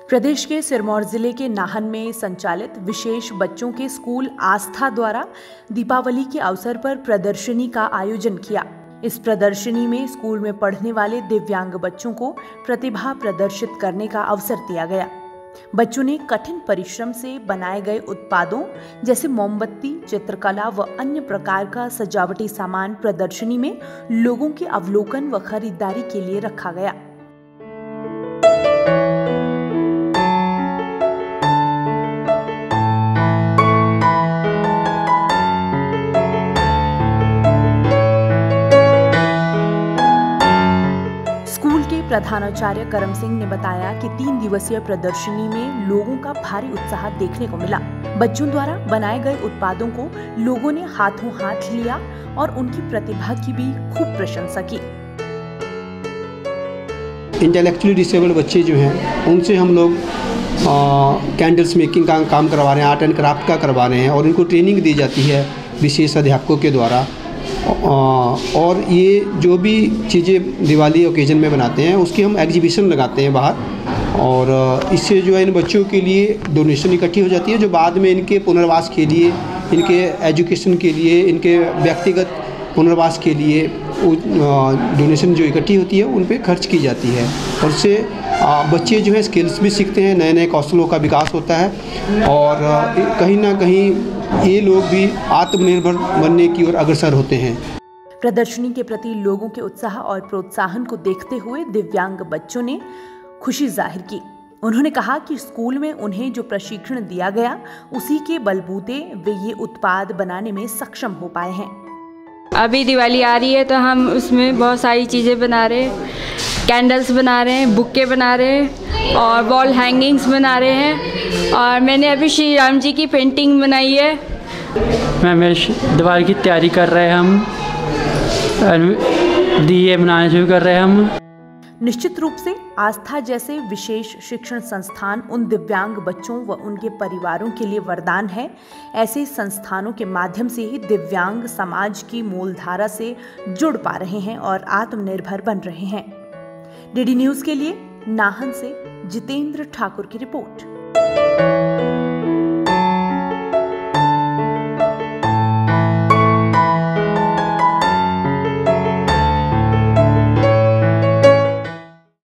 प्रदेश के सिरमौर जिले के नाहन में संचालित विशेष बच्चों के स्कूल आस्था द्वारा दीपावली के अवसर पर प्रदर्शनी का आयोजन किया। इस प्रदर्शनी में स्कूल में पढ़ने वाले दिव्यांग बच्चों को प्रतिभा प्रदर्शित करने का अवसर दिया गया। बच्चों ने कठिन परिश्रम से बनाए गए उत्पादों जैसे मोमबत्ती, चित्रकला व अन्य प्रकार का सजावटी सामान प्रदर्शनी में लोगों के अवलोकन व खरीदारी के लिए रखा गया। प्रधानाचार्य करम सिंह ने बताया कि 3 दिवसीय प्रदर्शनी में लोगों का भारी उत्साह देखने को मिला। बच्चों द्वारा बनाए गए उत्पादों को लोगों ने हाथों हाथ लिया और उनकी प्रतिभा की भी खूब प्रशंसा की। इंटेलेक्चुअली डिसेबल्ड बच्चे जो हैं उनसे हम लोग कैंडल्स मेकिंग का काम करवा रहे हैं, आर्ट एंड क्राफ्ट का करवा रहे हैं और इनको ट्रेनिंग दी जाती है विशेष अध्यापकों के द्वारा। और ये जो भी चीज़ें दिवाली ओकेजन में बनाते हैं उसकी हम एग्जीबिशन लगाते हैं बाहर, और इससे जो है इन बच्चों के लिए डोनेशन इकट्ठी हो जाती है जो बाद में इनके पुनर्वास के लिए, इनके एजुकेशन के लिए, इनके व्यक्तिगत पुनर्वास के लिए डोनेशन जो इकट्ठी होती है उन पे खर्च की जाती है। और उससे बच्चे जो है स्किल्स भी सीखते हैं, नए नए कौशलों का विकास होता है और कहीं ना कहीं ये लोग भी आत्मनिर्भर बनने की ओर अग्रसर होते हैं। प्रदर्शनी के प्रति लोगों के उत्साह और प्रोत्साहन को देखते हुए दिव्यांग बच्चों ने खुशी जाहिर की। उन्होंने कहा कि स्कूल में उन्हें जो प्रशिक्षण दिया गया उसी के बलबूते वे ये उत्पाद बनाने में सक्षम हो पाए हैं। अभी दिवाली आ रही है तो हम उसमें बहुत सारी चीज़ें बना रहे हैं, कैंडल्स बना रहे हैं, बुक्के बना रहे हैं और वॉल हैंगिंग्स बना रहे हैं। और मैंने अभी श्री राम जी की पेंटिंग बनाई है। दिवाली की तैयारी कर रहे हैं, हम दिए बनाने शुरू कर रहे हैं हम। निश्चित रूप से आस्था जैसे विशेष शिक्षण संस्थान उन दिव्यांग बच्चों व उनके परिवारों के लिए वरदान है। ऐसे संस्थानों के माध्यम से ही दिव्यांग समाज की मूलधारा से जुड़ पा रहे हैं और आत्मनिर्भर बन रहे हैं। डीडी न्यूज़ के लिए नाहन से जितेंद्र ठाकुर की रिपोर्ट।